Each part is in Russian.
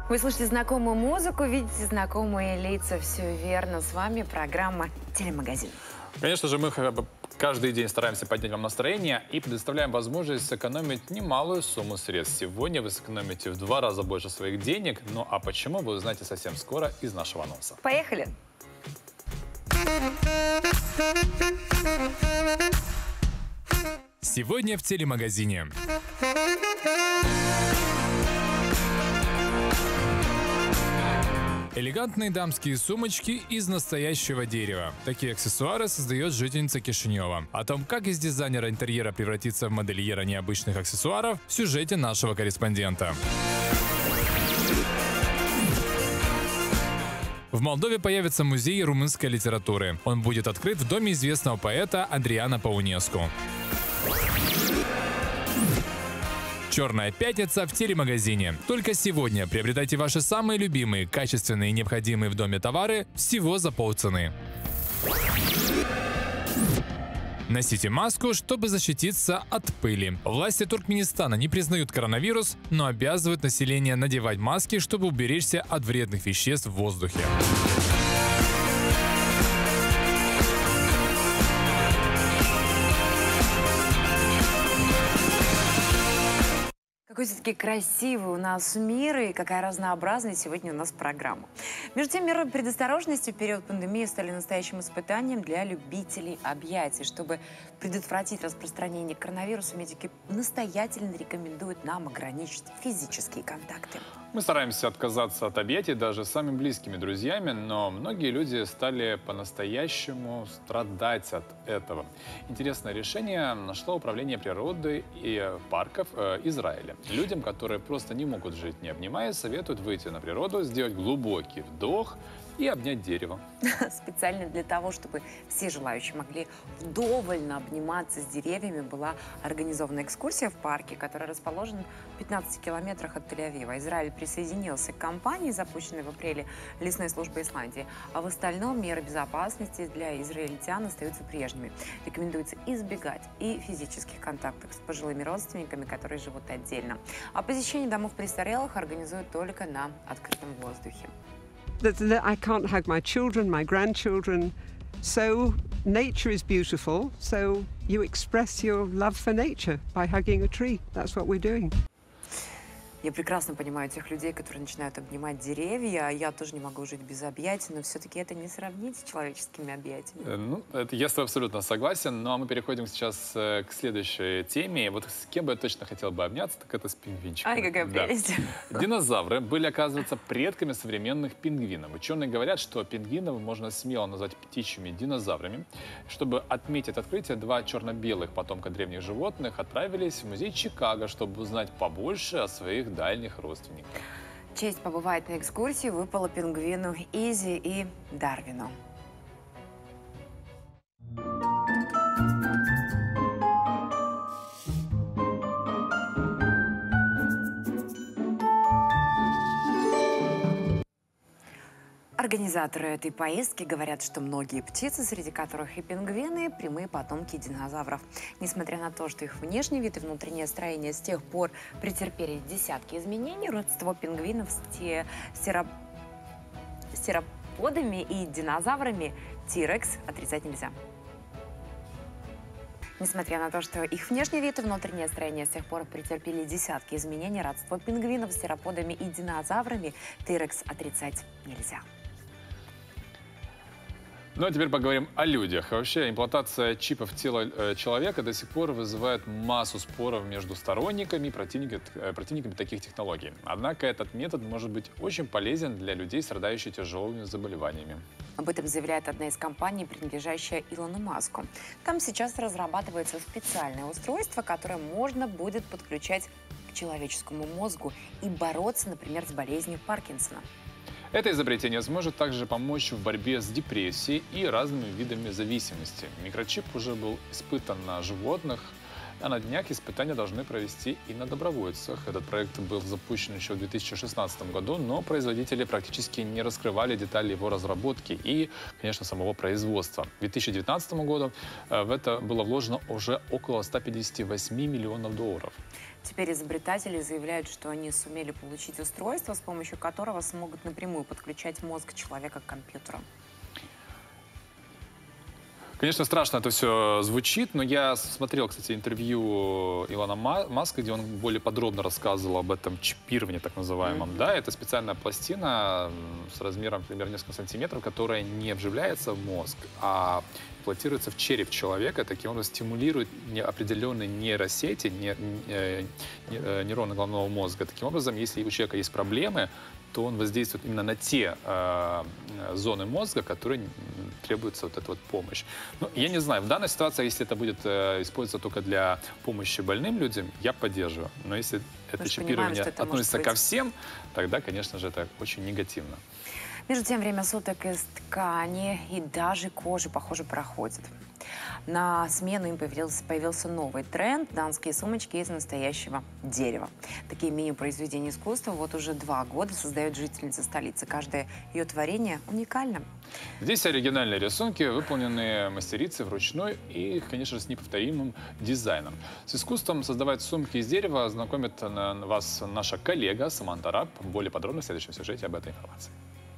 Вы слышите знакомую музыку, видите знакомые лица. Все верно. С вами программа «Телемагазин». Конечно же, мы каждый день стараемся поднять вам настроение и предоставляем возможность сэкономить немалую сумму средств. Сегодня вы сэкономите в 2 раза больше своих денег. Ну а почему, вы узнаете совсем скоро из нашего анонса. Поехали! Сегодня в телемагазине. Элегантные дамские сумочки из настоящего дерева. Такие аксессуары создает жительница Кишинева. О том, как из дизайнера интерьера превратиться в модельера необычных аксессуаров, в сюжете нашего корреспондента. В Молдове появится музей румынской литературы. Он будет открыт в доме известного поэта Адриана Паунеску. Черная пятница в телемагазине. Только сегодня приобретайте ваши самые любимые, качественные и необходимые в доме товары всего за полцены. Носите маску, чтобы защититься от пыли. Власти Туркменистана не признают коронавирус, но обязывают население надевать маски, чтобы уберечься от вредных веществ в воздухе. Какой все-таки красивый у нас мир и какая разнообразная сегодня у нас программа. Между тем, меры предосторожности в период пандемии стали настоящим испытанием для любителей объятий. Чтобы предотвратить распространение коронавируса, медики настоятельно рекомендуют нам ограничить физические контакты. Мы стараемся отказаться от объятий даже с самыми близкими друзьями, но многие люди стали по-настоящему страдать от этого. Интересное решение нашло Управление природы и парков Израиля. Людям, которые просто не могут жить не обнимаясь, советуют выйти на природу, сделать глубокий вдох и обнять дерево. Специально для того, чтобы все желающие могли вдоволь обниматься с деревьями, была организована экскурсия в парке, который расположен в 15 километрах от Тель-Авива. Израиль присоединился к кампании, запущенной в апреле лесной службой Исландии. А в остальном меры безопасности для израильтян остаются прежними. Рекомендуется избегать и физических контактов с пожилыми родственниками, которые живут отдельно. А посещение домов престарелых организуют только на открытом воздухе. I can't hug my children, my grandchildren. So nature is beautiful. So you express your love for nature by hugging a tree. That's what we're doing. Я прекрасно понимаю тех людей, которые начинают обнимать деревья. Я тоже не могу жить без объятий, но все-таки это не сравнить с человеческими объятиями. Я с тобой абсолютно согласен. Ну а мы переходим сейчас к следующей теме. Вот с кем бы я точно хотел бы обняться, так это с пингвинчиком. Ай, какая прелесть. Динозавры были, оказывается, предками современных пингвинов. Ученые говорят, что пингвинов можно смело назвать птичьими динозаврами. Чтобы отметить открытие, 2 черно-белых потомка древних животных отправились в музей Чикаго, чтобы узнать побольше о своих дальних родственников. Честь побывать на экскурсии выпала пингвину Изи и Дарвину. Организаторы этой поездки говорят, что многие птицы, среди которых и пингвины, прямые потомки динозавров. Несмотря на то, что их внешний вид и внутреннее строение с тех пор претерпели десятки изменений, родство пингвинов с тероподами и динозаврами T-Rex отрицать нельзя. Несмотря на то, что их внешний вид и внутреннее строение с тех пор претерпели десятки изменений, родство пингвинов с тероподами и динозаврами T-Rex отрицать нельзя. Ну а теперь поговорим о людях. Вообще, имплантация чипов в тело человека до сих пор вызывает массу споров между сторонниками и противниками таких технологий. Однако этот метод может быть очень полезен для людей, страдающих тяжелыми заболеваниями. Об этом заявляет одна из компаний, принадлежащая Илону Маску. Там сейчас разрабатывается специальное устройство, которое можно будет подключать к человеческому мозгу и бороться, например, с болезнью Паркинсона. Это изобретение сможет также помочь в борьбе с депрессией и разными видами зависимости. Микрочип уже был испытан на животных, а на днях испытания должны провести и на добровольцах. Этот проект был запущен еще в 2016 году, но производители практически не раскрывали детали его разработки и, конечно, самого производства. К 2019 году в это было вложено уже около $158 миллионов. Теперь изобретатели заявляют, что они сумели получить устройство, с помощью которого смогут напрямую подключать мозг человека к компьютеру. Конечно, страшно это все звучит, но я смотрел, кстати, интервью Илона Маска, где он более подробно рассказывал об этом чипировании, так называемом. Да, это специальная пластина с размером примерно несколько сантиметров, которая не вживляется в мозг, а имплантируется в череп человека, таким образом стимулирует определенные нейросети, нейроны головного мозга. Таким образом, если у человека есть проблемы, то он воздействует именно на те зоны мозга, которые требуется вот эта вот помощь. Ну, я не знаю, в данной ситуации, если это будет использоваться только для помощи больным людям, я поддерживаю. Но если это чипирование относится ко всем, тогда, конечно же, это очень негативно. Между тем, время суток из ткани и даже кожи, похоже, проходит. На смену им появился новый тренд – дамские сумочки из настоящего дерева. Такие мини-произведения искусства вот уже 2 года создает жительница столицы. Каждое ее творение уникально. Здесь оригинальные рисунки, выполненные мастерицей вручную и, конечно же, с неповторимым дизайном. С искусством создавать сумки из дерева знакомит вас наша коллега Саманта Раб. Более подробно в следующем сюжете об этой информации.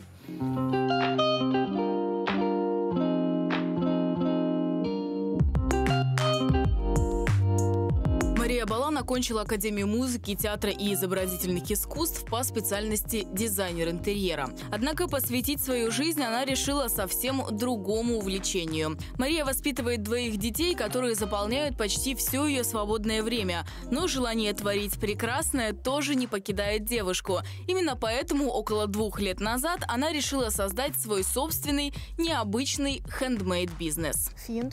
Мария Балан окончила Академию музыки, театра и изобразительных искусств по специальности дизайнер интерьера. Однако посвятить свою жизнь она решила совсем другому увлечению. Мария воспитывает 2 детей, которые заполняют почти все ее свободное время. Но желание творить прекрасное тоже не покидает девушку. Именно поэтому около 2 лет назад она решила создать свой собственный, необычный хендмейд-бизнес.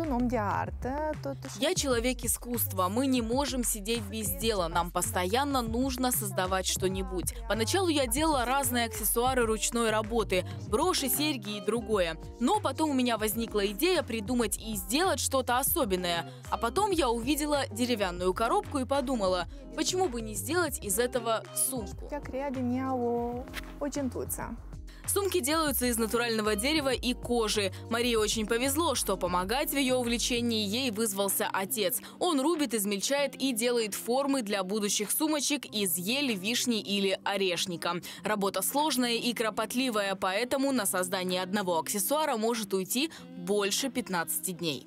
Я человек искусства. Мы не можем сидеть без дела. Нам постоянно нужно создавать что-нибудь. Поначалу я делала разные аксессуары ручной работы, броши, серьги и другое. Но потом у меня возникла идея придумать и сделать что-то особенное. А потом я увидела деревянную коробку и подумала, почему бы не сделать из этого сумку. Сумки делаются из натурального дерева и кожи. Марии очень повезло, что помогать в ее увлечении ей вызвался отец. Он рубит, измельчает и делает формы для будущих сумочек из ели, вишни или орешника. Работа сложная и кропотливая, поэтому на создание одного аксессуара может уйти больше 15 дней.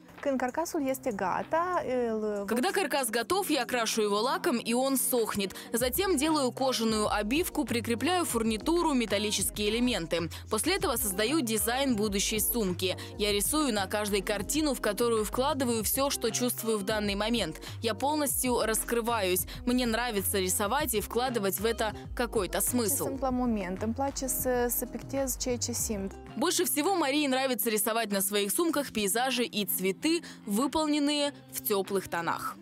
Когда каркас готов, я крашу его лаком, и он сохнет. Затем делаю кожаную обивку, прикрепляю фурнитуру, металлические элементы. После этого создаю дизайн будущей сумки. Я рисую на каждой картину, в которую вкладываю все, что чувствую в данный момент. Я полностью раскрываюсь. Мне нравится рисовать и вкладывать в это какой-то смысл. Больше всего Марии нравится рисовать на своих сумках пейзажи и цветы, выполненные в теплых тонах.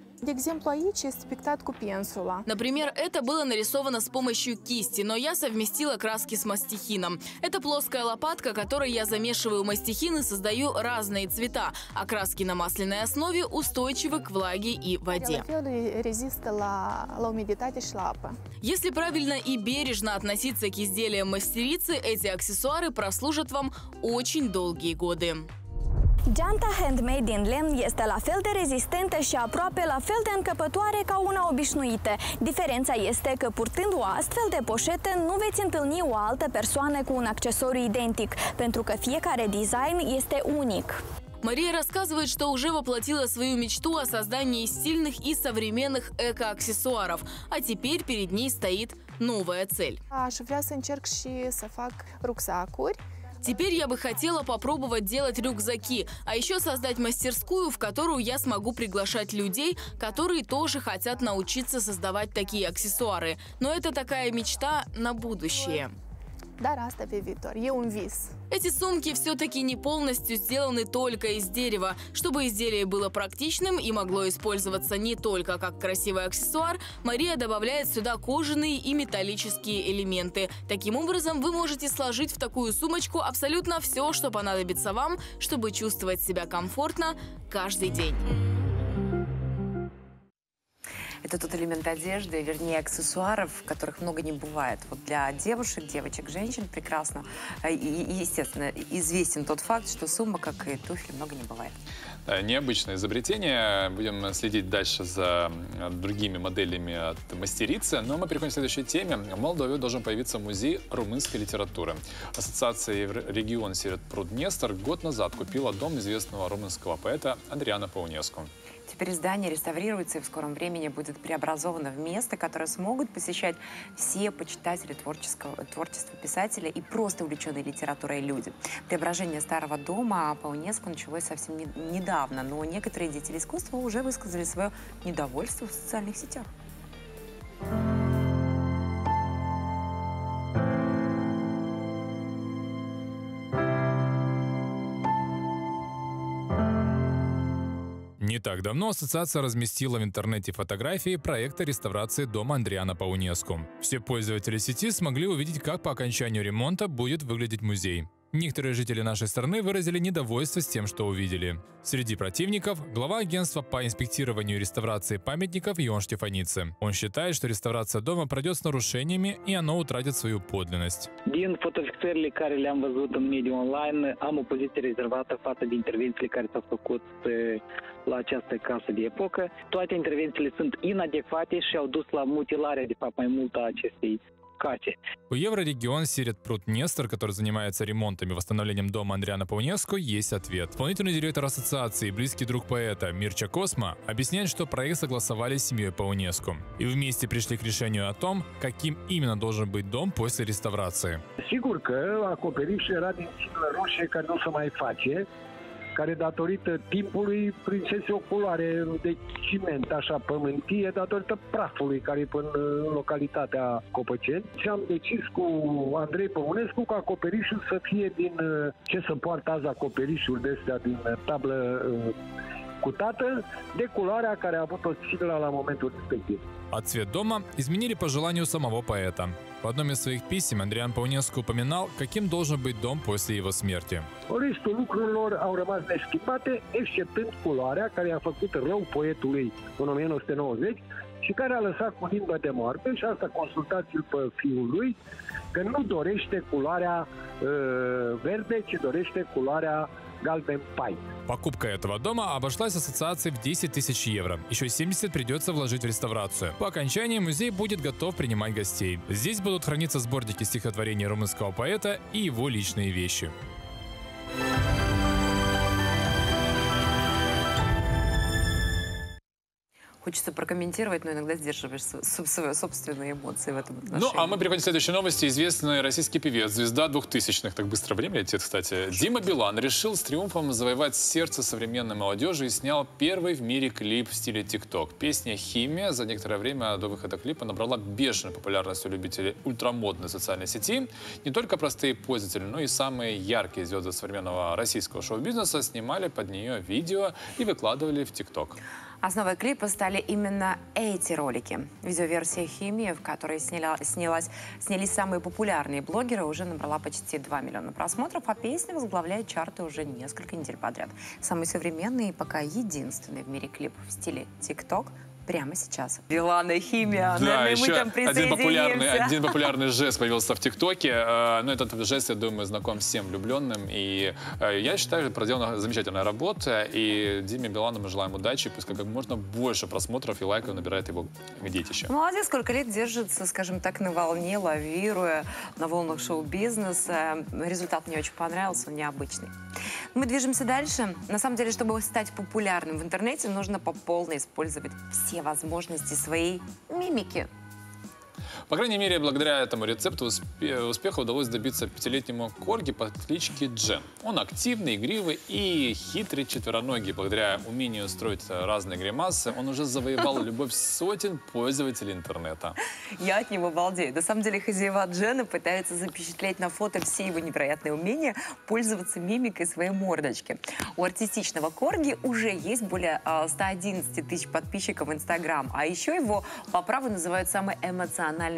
Например, это было нарисовано с помощью кисти, но я совместила краски с мастихином. Это плоская лопатка, которой я замешиваю мастихин и создаю разные цвета, а краски на масляной основе устойчивы к влаге и воде. Если правильно и бережно относиться к изделиям мастерицы, эти аксессуары прослужат вам очень долгие годы. Geanta handmade din lemn este la fel de rezistentă și aproape la fel de încăpătoare ca una obișnuită. Diferența este că purtând o astfel de poșetă nu veți întâlni o altă persoană cu un accesoriu identic, pentru că fiecare design este unic. Мария рассказывает, что уже воплотила свою мечту о создании стильных и современных эко-аксессуаров, а теперь перед ней стоит новая цель. Теперь я бы хотела попробовать делать рюкзаки, а еще создать мастерскую, в которую я смогу приглашать людей, которые тоже хотят научиться создавать такие аксессуары. Но это такая мечта на будущее. Эти сумки все-таки не полностью сделаны только из дерева. Чтобы изделие было практичным и могло использоваться не только как красивый аксессуар, Мария добавляет сюда кожаные и металлические элементы. Таким образом, вы можете сложить в такую сумочку абсолютно все, что понадобится вам, чтобы чувствовать себя комфортно каждый день. Это тот элемент одежды, вернее, аксессуаров, которых много не бывает. Вот для девушек, девочек, женщин прекрасно и, естественно, известен тот факт, что сумма, как и туфли, много не бывает. Необычное изобретение. Будем следить дальше за другими моделями от мастерицы. Но мы переходим к следующей теме. В Молдове должен появиться музей румынской литературы. Ассоциация «Регион Сирет Пруднестр» год назад купила дом известного румынского поэта Андриана Паунеску. Теперь здание реставрируется и в скором времени будет преобразовано в место, которое смогут посещать все почитатели творчества писателя и просто увлеченные литературой люди. Преображение старого дома Паунеску началось совсем недавно, но некоторые деятели искусства уже высказали свое недовольство в социальных сетях. Не так давно ассоциация разместила в интернете фотографии проекта реставрации дома Андриана Паунеску. Все пользователи сети смогли увидеть, как по окончанию ремонта будет выглядеть музей. Некоторые жители нашей страны выразили недовольство с тем, что увидели. Среди противников – глава агентства по инспектированию и реставрации памятников Ион Штефаницы. Он считает, что реставрация дома пройдет с нарушениями и оно утратит свою подлинность. Din fotofixările care le-am văzut în mediul online, am o poziție rezervată față de intervențiile care s-au făcut la această casă de epocă. Toate intervențiile sunt inadecvate și au dus la mutilarea, de fapt, mai mult a acestei case. У Еврорегион Сирет Пруднестр, который занимается ремонтом и восстановлением дома Андриана Паунеску, есть ответ. Исполнительный директор ассоциации, близкий друг поэта Мирча Косма, объясняет, что проект согласовали с семьей Паунеску. И вместе пришли к решению о том, каким именно должен быть дом после реставрации. Sigur că acoperișul era din țiglă roșie care nu se mai face, care datorită timpului prinsese o culoare de ciment, așa, pământie, datorită prafului care e până în localitatea Copăceni. Și am decis cu Andrei Păunescu ca acoperișul să fie din, ce se poartă azi acoperișul de astea, din tablă cutată, de culoarea care a avut-o țigla la momentul respectiv. А цвет дома изменили по желанию самого поэта. В одном из своих писем Андриан Паунеску упоминал, каким должен быть дом после его смерти. Restul lucrurilor au rămas neschimbate, exceptând culoarea care a făcut rău poetului în 1990 și care a lăsat cu limbă de moarte, și asta consultați-l pe fiul lui, că nu dorește culoarea verde, ci dorește culoarea galben pai. Покупка этого дома обошлась ассоциации в 10 тысяч евро. Еще 70 придется вложить в реставрацию. По окончании музей будет готов принимать гостей. Здесь будут храниться сборники стихотворений румынского поэта и его личные вещи. Хочется прокомментировать, но иногда сдерживаешь свои собственные эмоции в этом отношении. Ну, а мы переходим к следующей новости. Известный российский певец, звезда 2000-х, так быстро время летит, кстати, Дима Билан решил с триумфом завоевать сердце современной молодежи и снял первый в мире клип в стиле ТикТок. Песня «Химия» за некоторое время до выхода клипа набрала бешеную популярность у любителей ультрамодной социальной сети. Не только простые пользователи, но и самые яркие звезды современного российского шоу-бизнеса снимали под нее видео и выкладывали в ТикТок. Основой клипа стали именно эти ролики. Видеоверсия «Химии», в которой снялись самые популярные блогеры, уже набрала почти 2 миллиона просмотров, а песня возглавляет чарты уже несколько недель подряд. Самый современный и пока единственный в мире клип в стиле ТикТок прямо сейчас. Билан и «Химия». Да, наверное, еще мы там присоединимся. один популярный жест появился в ТикТоке. Но этот жест, я думаю, знаком всем влюбленным. И я считаю, что проделана замечательная работа. И Диме Билану мы желаем удачи. Пускай как можно больше просмотров и лайков набирает его детище. Молодец, сколько лет держится, скажем так, на волне, лавируя на волнах шоу-бизнеса. Результат мне очень понравился, он необычный. Мы движемся дальше. На самом деле, чтобы стать популярным в интернете, нужно по полной использовать все возможности своей мимики. По крайней мере, благодаря этому рецепту успеха удалось добиться 5-летнему корги по кличке Джен. Он активный, игривый и хитрый четвероногий. Благодаря умению строить разные гримасы, он уже завоевал любовь сотен пользователей интернета. Я от него балдею. На самом деле, хозяева Джена пытаются запечатлеть на фото все его невероятные умения пользоваться мимикой своей мордочки. У артистичного корги уже есть более 111 тысяч подписчиков в Инстаграм. А еще его по праву называют самой эмоциональной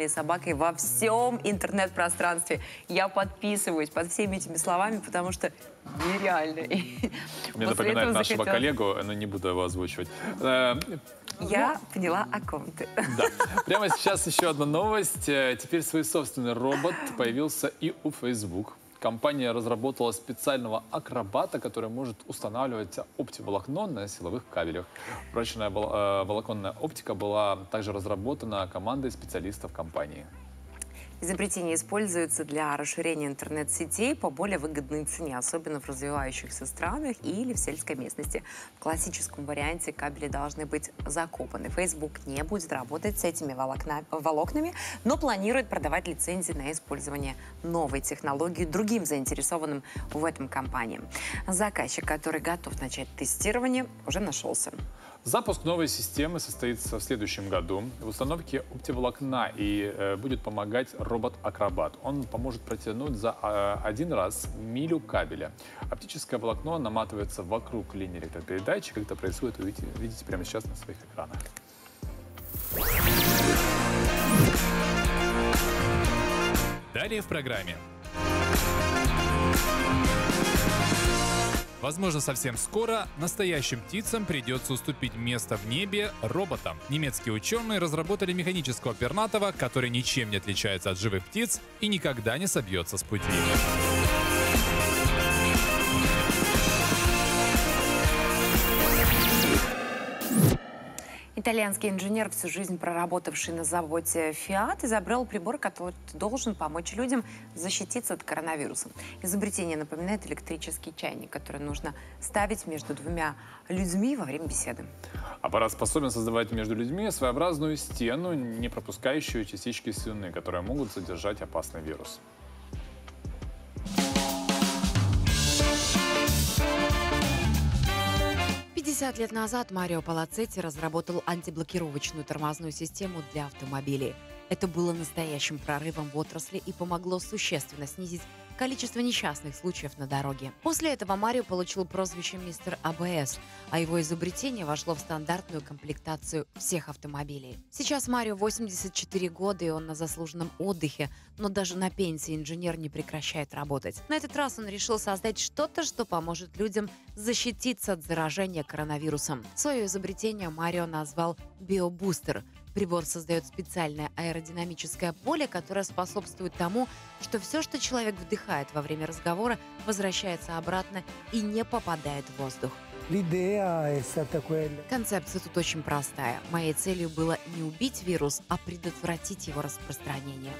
идеальной собакой во всем интернет-пространстве. Я подписываюсь под всеми этими словами, потому что нереально. Мне напоминает нашего коллегу, но не буду его озвучивать. Я поняла, о ком ты. Да. Прямо сейчас еще одна новость. Теперь свой собственный робот появился и у Facebook. Компания разработала специального акробата, который может устанавливать оптоволокно на силовых кабелях. Прочная волоконная оптика была также разработана командой специалистов компании. Изобретение используется для расширения интернет-сетей по более выгодной цене, особенно в развивающихся странах или в сельской местности. В классическом варианте кабели должны быть закопаны. Facebook не будет работать с этими волокнами, но планирует продавать лицензии на использование новой технологии другим заинтересованным в этом компаниям. Заказчик, который готов начать тестирование, уже нашелся. Запуск новой системы состоится в следующем году. В установке оптоволокна и будет помогать робот-акробат. Он поможет протянуть за один раз милю кабеля. Оптическое волокно наматывается вокруг линии электропередачи. Как это происходит, вы видите прямо сейчас на своих экранах. Далее в программе. Возможно, совсем скоро настоящим птицам придется уступить место в небе роботам. Немецкие ученые разработали механического пернатого, который ничем не отличается от живых птиц и никогда не собьется с пути. Итальянский инженер, всю жизнь проработавший на заводе Fiat, изобрел прибор, который должен помочь людям защититься от коронавируса. Изобретение напоминает электрический чайник, который нужно ставить между двумя людьми во время беседы. Аппарат способен создавать между людьми своеобразную стену, не пропускающую частички слюны, которые могут содержать опасный вирус. 50 лет назад Марио Палацетти разработал антиблокировочную тормозную систему для автомобилей. Это было настоящим прорывом в отрасли и помогло существенно снизить количество несчастных случаев на дороге. После этого Марио получил прозвище «Мистер АБС», а его изобретение вошло в стандартную комплектацию всех автомобилей. Сейчас Марио 84 года, и он на заслуженном отдыхе, но даже на пенсии инженер не прекращает работать. На этот раз он решил создать что-то, что поможет людям защититься от заражения коронавирусом. Свое изобретение Марио назвал «Биобустер». Прибор создает специальное аэродинамическое поле, которое способствует тому, что все, что человек вдыхает во время разговора, возвращается обратно и не попадает в воздух. Концепция тут очень простая. Моей целью было не убить вирус, а предотвратить его распространение.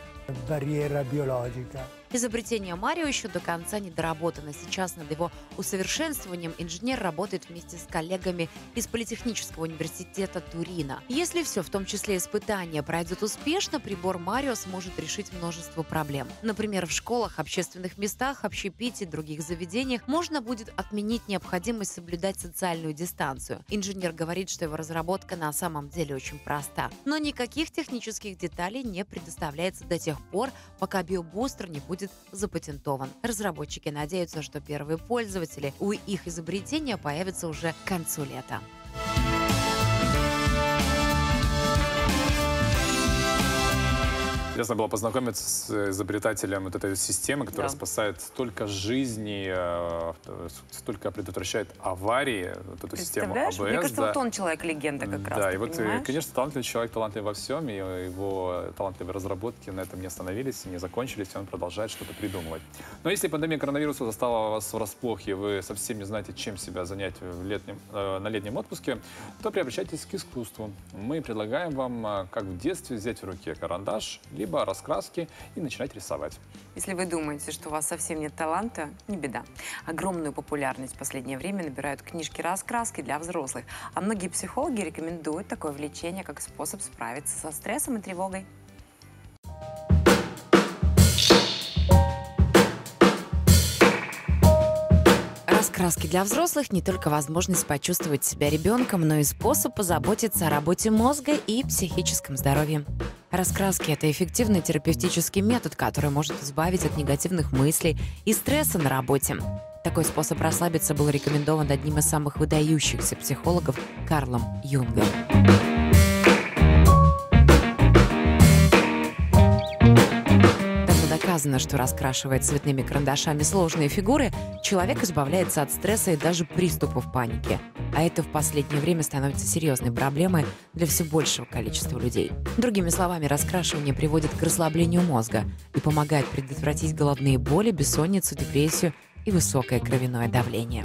Изобретение Марио еще до конца не доработано. Сейчас над его усовершенствованием инженер работает вместе с коллегами из Политехнического университета Турина. Если все, в том числе испытания, пройдет успешно, прибор Марио сможет решить множество проблем. Например, в школах, общественных местах, общепите и других заведениях можно будет отменить необходимость соблюдать социальную дистанцию. Инженер говорит, что его разработка на самом деле очень проста. Но никаких технических деталей не предоставляется до тех пор, пока биобустер не будет запатентован. Разработчики надеются, что первые пользователи у их изобретения появятся уже к концу лета. Интересно было познакомиться с изобретателем вот этой системы, которая спасает столько жизней, столько предотвращает аварии, вот эту систему АБС. Мне кажется, вот он человек-легенда как раз. Да, и вот, конечно, талантливый человек, талантлив во всем, и его талантливые разработки на этом не остановились, не закончились, и он продолжает что-то придумывать. Но если пандемия коронавируса застала вас врасплох, и вы совсем не знаете, чем себя занять на летнем отпуске, то приобщайтесь к искусству. Мы предлагаем вам, как в детстве, взять в руке карандаш, либо раскраски и начинать рисовать. Если вы думаете, что у вас совсем нет таланта, не беда. Огромную популярность в последнее время набирают книжки-раскраски для взрослых. А многие психологи рекомендуют такое увлечение как способ справиться со стрессом и тревогой. Раскраски для взрослых не только возможность почувствовать себя ребенком, но и способ позаботиться о работе мозга и психическом здоровье. Раскраски – это эффективный терапевтический метод, который может избавить от негативных мыслей и стресса на работе. Такой способ расслабиться был рекомендован одним из самых выдающихся психологов Карлом Юнгом. Доказано, что раскрашивая цветными карандашами сложные фигуры, человек избавляется от стресса и даже приступов паники. А это в последнее время становится серьезной проблемой для все большего количества людей. Другими словами, раскрашивание приводит к расслаблению мозга и помогает предотвратить головные боли, бессонницу, депрессию и высокое кровяное давление.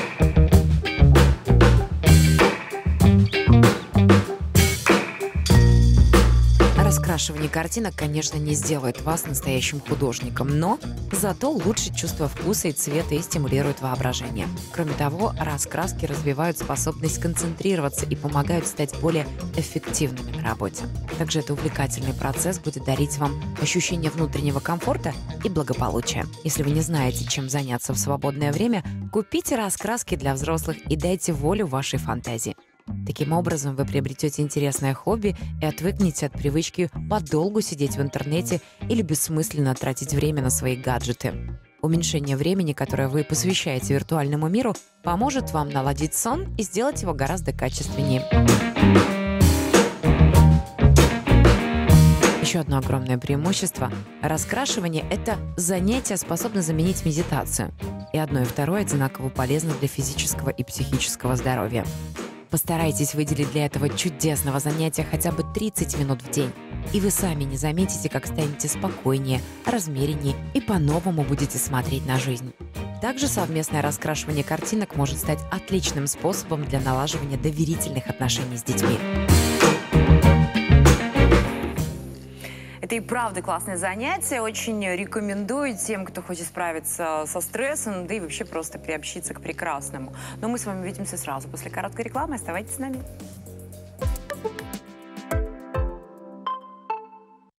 Раскрашивание картинок, конечно, не сделает вас настоящим художником, но зато улучшит чувство вкуса и цвета и стимулирует воображение. Кроме того, раскраски развивают способность концентрироваться и помогают стать более эффективными на работе. Также это увлекательный процесс будет дарить вам ощущение внутреннего комфорта и благополучия. Если вы не знаете, чем заняться в свободное время, купите раскраски для взрослых и дайте волю вашей фантазии. Таким образом, вы приобретете интересное хобби и отвыкнете от привычки подолгу сидеть в интернете или бессмысленно тратить время на свои гаджеты. Уменьшение времени, которое вы посвящаете виртуальному миру, поможет вам наладить сон и сделать его гораздо качественнее. Еще одно огромное преимущество – раскрашивание – это занятие, способно заменить медитацию. И одно и второе одинаково полезно для физического и психического здоровья. Постарайтесь выделить для этого чудесного занятия хотя бы 30 минут в день. И вы сами не заметите, как станете спокойнее, размереннее и по-новому будете смотреть на жизнь. Также совместное раскрашивание картинок может стать отличным способом для налаживания доверительных отношений с детьми. Это и правда классное занятие. Очень рекомендую тем, кто хочет справиться со стрессом, да и вообще просто приобщиться к прекрасному. Но мы с вами увидимся сразу после короткой рекламы. Оставайтесь с нами.